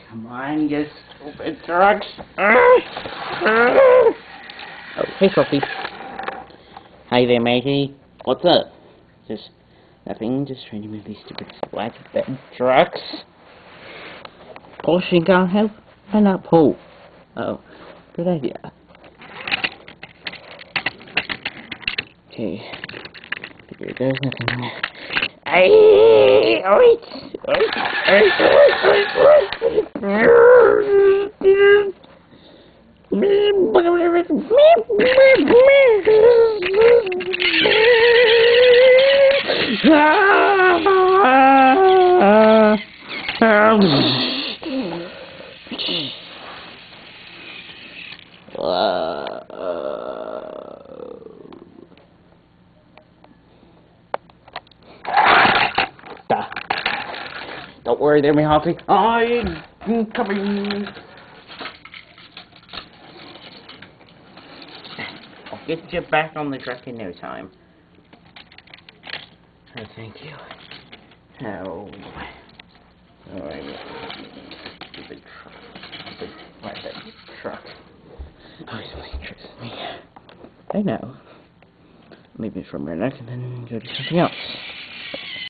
Come on, you stupid trucks. Oh, hey, Toby. Hi there, matey. What's up? Just nothing, just trying to move these stupid flatbed trucks. Pushing can't help. Why not pull? Oh, good idea. Okay. Here goes nothing. Hey, Don't worry there, me Hoppy. I'm coming. I'll get you back on the truck in no time. Oh, thank you. Oh. Stupid truck. Stupid flatbed truck. Always interests me. I know. Maybe from your neck and then go do something else.